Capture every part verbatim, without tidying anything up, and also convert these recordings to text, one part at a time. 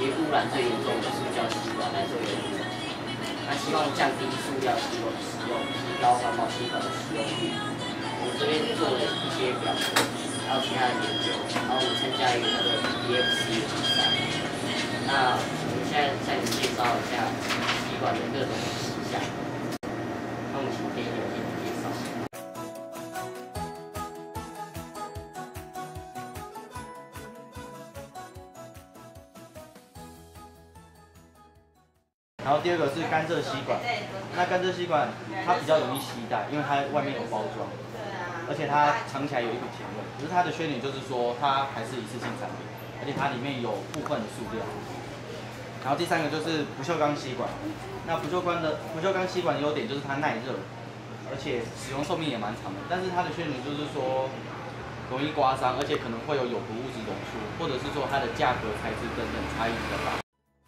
其实污染最严重的塑胶吸管来做源头。那希望降低塑料吸管的使用，提高环保吸管的使用率。我们这边做了一些表格，还有其他的研究，然后我们参加一个那个 D F C 的比赛。那我们现在再介绍一下吸管的各种事项。那我们请编译员介绍。 然后第二个是甘蔗吸管，那甘蔗吸管它比较容易携带，因为它外面有包装，而且它尝起来有一股甜味。可是它的缺点就是说它还是一次性产品，而且它里面有部分的塑料。然后第三个就是不锈钢吸管，那不锈钢的不锈钢吸管的优点就是它耐热，而且使用寿命也蛮长的。但是它的缺点就是说容易刮伤，而且可能会有有毒物质溶出，或者是说它的价格、材质等等差异比较大。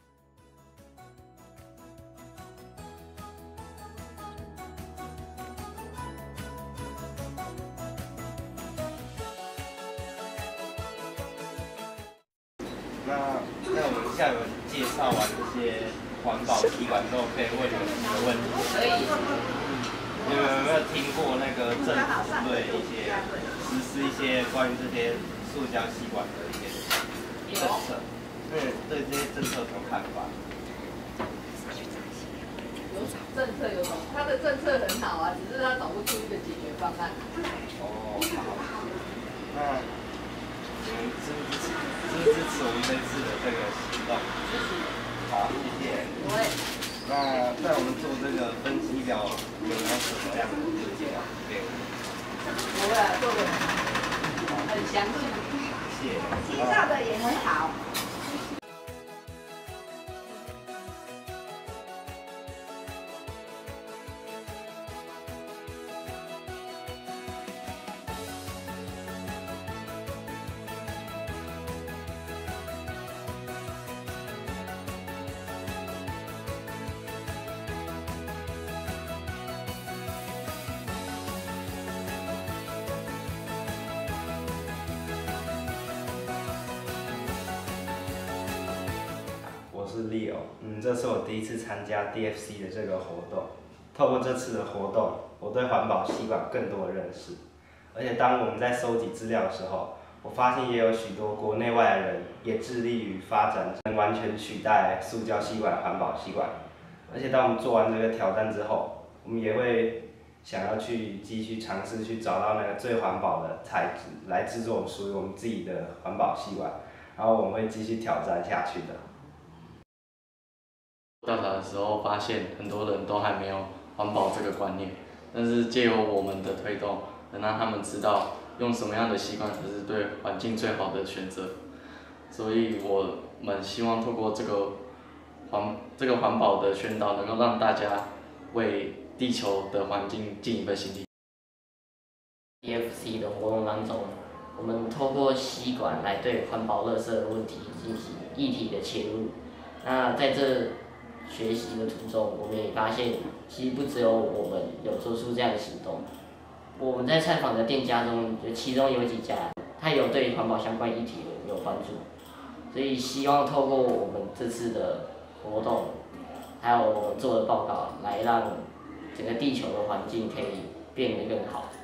那那我们下文介绍完这些环保吸管之后，可以问你们几个问题。 可以。 你们有没有听过那个政府对一些实施一些关于这些塑胶吸管的一些政策？对对这些政策有什么看法？ 有政策有什么？他的政策很好啊，只是他找不出一个解决方案。 哦，好。那你们支不支持？支不支持我们这次的这个行动？ 支持。 好，谢谢。 我会。 那在我们做这个分析表有没有什么样的意见啊？给我们。 我会啊，做的很详细。 谢谢。 介绍的也很好。 我是 Leo， 嗯，这是我第一次参加 D F C 的这个活动。透过这次的活动，我对环保吸管更多的认识。而且当我们在收集资料的时候，我发现也有许多国内外的人也致力于发展能完全取代塑胶吸管的环保吸管。而且当我们做完这个挑战之后，我们也会想要去继续尝试去找到那个最环保的材质，来制作属于我们自己的环保吸管。然后我们会继续挑战下去的。 调查的时候发现，很多人都还没有环保这个观念，但是借由我们的推动，能让他们知道用什么样的吸管才是对环境最好的选择。所以我们希望透过这个环这个环保的宣导，能够让大家为地球的环境尽一份心力。 D F C 的活动当中，我们透过吸管来对环保垃圾的问题进行议题的切入。那在这学习的途中，我们也发现，其实不只有我们有做出这样的行动。我们在采访的店家中，就其中有几家，它有对环保相关议题有关注。所以希望透过我们这次的活动，还有我们做的报告，来让整个地球的环境可以变得更好。